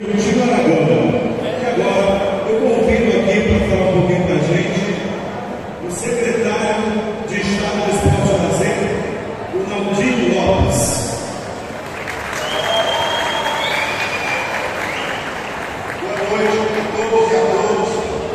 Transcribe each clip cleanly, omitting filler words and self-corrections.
Curitiba Aragão. E agora eu convido aqui para falar um pouquinho para a gente o secretário de Estado do Esporte e Lazer, o Naldinho Lopes. Boa noite a todos e a todas.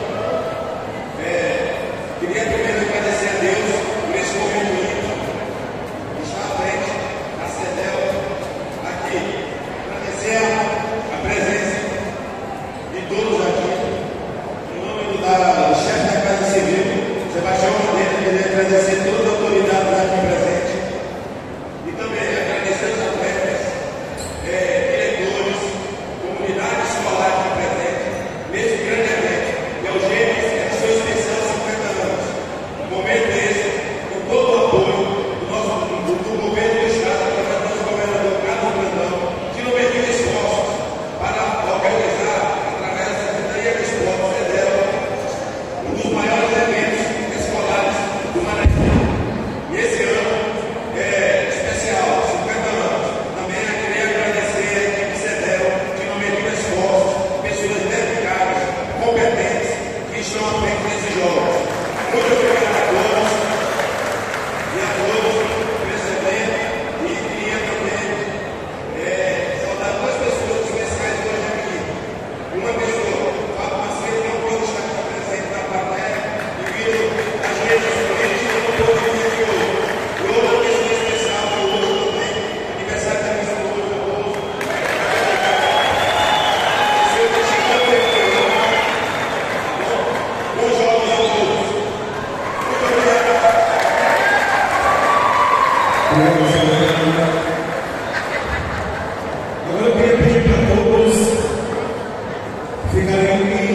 Queria primeiro agradecer a Deus por esse momento lindo de estar à frente da CEDEL aqui. Agradecer a presença de todos aqui. Em nome do chefe da Casa Civil, Sebastião Monteiro, queria agradecer todas as autoridades aqui presentes. E também agradecer os atletas, diretores, comunidade escolar aqui presente, nesse grande evento, que é o Gênesis, é a sua extensão 50 anos. Um momento esse, com todo o apoio do governo do Estado, através do nosso governador Carlos Brandão, que não mediu esforços para organizar, através da Secretaria de Esporte CEDEL, um dos maiores eventos escolares do Maranhão. E esse ano é especial, 50 anos. Também eu queria agradecer a equipe CEDEL, que não mediu esforços, pessoas dedicadas, competentes, que estão à frente desses jogos. Muito obrigado a todos e a todos por esse evento. E queria também saudar duas pessoas especiais hoje aqui. Uma pessoa, Fábio Macedo, não pôde estar aqui presente na plateia, devido às redes políticas, não pôde vir aqui hoje. E outra pessoa especial que hoje também, aniversário da minha esposa, bons jogos a todos. Muito obrigado. Agora eu queria pedir para todos ficarem